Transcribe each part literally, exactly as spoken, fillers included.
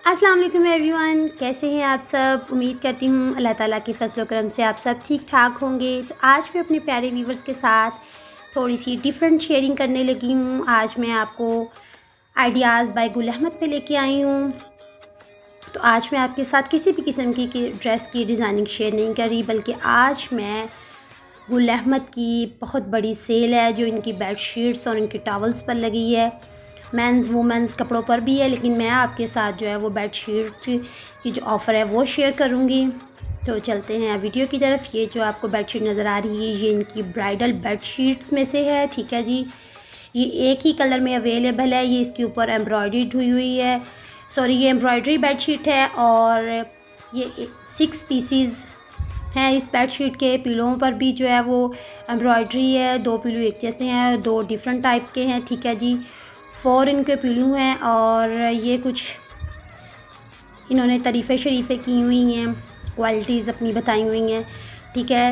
अस्सलाम वालेकुम एवरीवन, कैसे हैं आप सब। उम्मीद करती हूँ अल्लाह ताला की फजल करम से आप सब ठीक ठाक होंगे। तो आज मैं अपने प्यारे व्यूवर्स के साथ थोड़ी सी डिफरेंट शेयरिंग करने लगी हूँ। आज मैं आपको आइडियाज़ बाय गुल अहमद पे लेके आई हूँ। तो आज मैं आपके साथ किसी भी किस्म की, की ड्रेस की डिज़ाइनिंग शेयर नहीं कर रही, बल्कि आज मैं गुल अहमद की बहुत बड़ी सेल है जो इनकी बेड शीट्स और इनकी टॉवल्स पर लगी है। मेंस वुमेंस कपड़ों पर भी है, लेकिन मैं आपके साथ जो है वो बेड शीट की जो ऑफ़र है वो शेयर करूँगी। तो चलते हैं वीडियो की तरफ। ये जो आपको बेड शीट नज़र आ रही है ये इनकी ब्राइडल बेड शीट्स में से है, ठीक है जी। ये एक ही कलर में अवेलेबल है। ये इसके ऊपर एम्ब्रॉयडरी हुई हुई है, सॉरी ये एम्ब्रॉयडरी बेड शीट है और ये सिक्स पीसीज हैं। इस बेड शीट के पिलों पर भी जो है वो एम्ब्रॉयडरी है। दो पिलो एक जैसे हैं, दो डिफरेंट टाइप के हैं, ठीक है जी। फोर इनके पिलो हैं और ये कुछ इन्होंने तारीफ़ें शरीफ़ें की हुई हैं, क्वालिटीज़ अपनी बताई हुई हैं, ठीक है।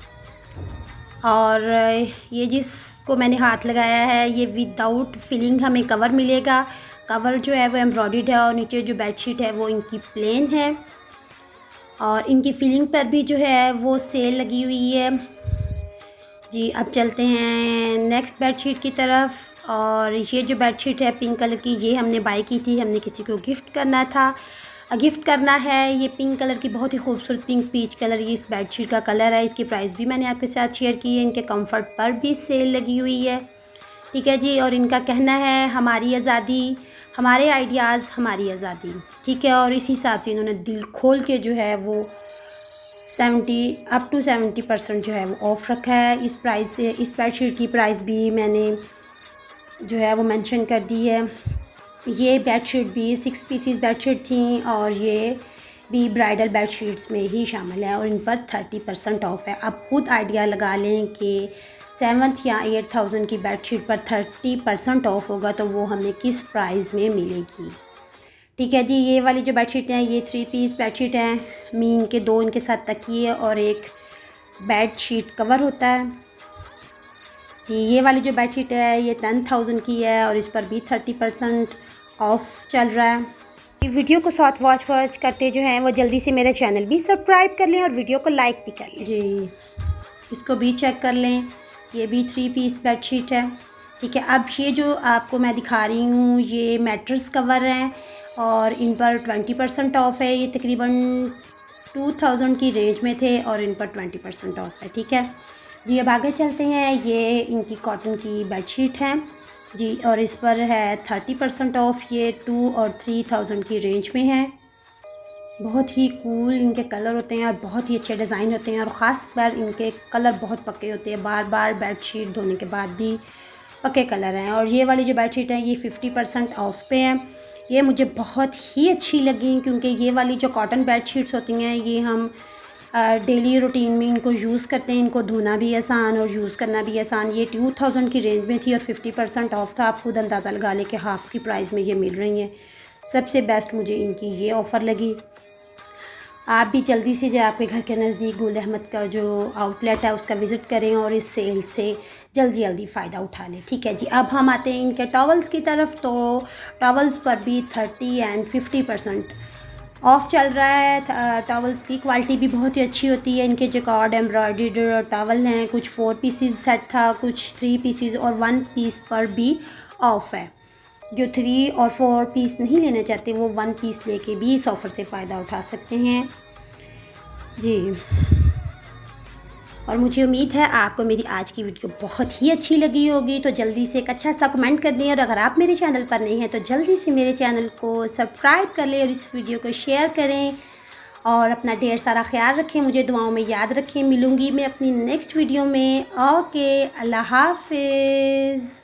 और ये जिसको मैंने हाथ लगाया है ये विदाउट फिलिंग हमें कवर मिलेगा। कवर जो है वो एम्ब्रॉयडर्ड है और नीचे जो बेडशीट है वो इनकी प्लेन है और इनकी फिलिंग पर भी जो है वो सेल लगी हुई है जी। अब चलते हैं नेक्स्ट बेडशीट की तरफ। और ये जो बेडशीट है पिंक कलर की, ये हमने बाय की थी, हमने किसी को गिफ्ट करना था, गिफ्ट करना है। ये पिंक कलर की बहुत ही खूबसूरत पिंक पीच कलर ये इस बेडशीट का कलर है। इसकी प्राइस भी मैंने आपके साथ शेयर की है। इनके कंफर्ट पर भी सेल लगी हुई है, ठीक है जी। और इनका कहना है हमारी आज़ादी, हमारे आइडियाज़ हमारी आज़ादी, ठीक है। और इस हिसाब से इन्होंने दिल खोल के जो है वो seventy up to seventy percent जो है वो ऑफ़ रखा है। इस प्राइस से इस बेडशीट की प्राइस भी मैंने जो है वो मेंशन कर दी है। ये बेडशीट भी सिक्स पीसीज बेडशीट थी और ये भी ब्राइडल बेडशीट्स में ही शामिल है और इन पर थर्टी परसेंट ऑफ़ है। आप खुद आइडिया लगा लें कि सेवन्थ या एट थाउजेंड की बेडशीट पर थर्टी परसेंट ऑफ़ होगा तो वो हमें किस प्राइस में मिलेगी, ठीक है जी। ये वाली जो बेडशीट हैं ये थ्री पीस बेडशीट हैं। मीन के दो इनके साथ तकिए और एक बेड शीट कवर होता है जी। ये वाली जो बेडशीट है ये टेन थाउजेंड की है और इस पर भी थर्टी परसेंट ऑफ़ चल रहा है। वीडियो को साथ वॉच वॉच करते जो हैं वो जल्दी से मेरा चैनल भी सब्सक्राइब कर लें और वीडियो को लाइक भी कर लें जी। इसको भी चेक कर लें। ये भी थ्री पीस बेडशीट है, ठीक है। अब ये जो आपको मैं दिखा रही हूँ ये मैट्रेस कवर हैं और इन पर ट्वेंटी परसेंट ऑफ़ है। ये तकरीबन टू थाउजेंड की रेंज में थे और इन पर ट्वेंटी परसेंट ऑफ़ है, ठीक है जी। अब आगे चलते हैं। ये इनकी कॉटन की बेडशीट है जी और इस पर है थर्टी परसेंट ऑफ़। ये टू और थ्री थाउजेंड की रेंज में है। बहुत ही कूल इनके कलर होते हैं और बहुत ही अच्छे डिज़ाइन होते हैं और ख़ास कर इनके कलर बहुत पक्के होते हैं, बार बार बेडशीट धोने के बाद भी पक्के कलर हैं। और ये वाली जो बेडशीट है ये फिफ्टी परसेंट ऑफ़ पे है। ये मुझे बहुत ही अच्छी लगी क्योंकि ये वाली जो कॉटन बेडशीट्स होती हैं ये हम डेली रूटीन में इनको यूज़ करते हैं। इनको धोना भी आसान और यूज़ करना भी आसान। ये टू थाउजेंड की रेंज में थी और फिफ्टी परसेंट ऑफ़ था। आप खुद अंदाज़ा लगा लें कि हाफ़ की प्राइस में ये मिल रही हैं। सबसे बेस्ट मुझे इनकी ये ऑफ़र लगी। आप भी जल्दी से जो आपके घर के नज़दीक गुल अहमद का जो आउटलेट है उसका विज़िट करें और इस सेल से जल्दी जल्दी फ़ायदा उठा लें, ठीक है जी। अब हम आते हैं इनके टॉवल्स की तरफ। तो टॉवल्स पर भी thirty and fifty percent off चल रहा है। टॉवल्स की क्वालिटी भी बहुत ही अच्छी होती है। इनके जैकार्ड एम्ब्रॉयडर्ड टॉवल हैं, कुछ फोर पीसीज सेट था, कुछ थ्री पीसीज और वन पीस पर भी ऑफ़ है। जो थ्री और फोर पीस नहीं लेना चाहते वो वन पीस लेके भी इस ऑफ़र से फ़ायदा उठा सकते हैं जी। और मुझे उम्मीद है आपको मेरी आज की वीडियो बहुत ही अच्छी लगी होगी। तो जल्दी से एक अच्छा सा कमेंट कर दें और अगर आप मेरे चैनल पर नहीं हैं तो जल्दी से मेरे चैनल को सब्सक्राइब कर लें और इस वीडियो को शेयर करें और अपना ढेर सारा ख्याल रखें, मुझे दुआओं में याद रखें। मिलूँगी मैं अपनी नेक्स्ट वीडियो में। ओके, अल्लाह हाफ़िज़।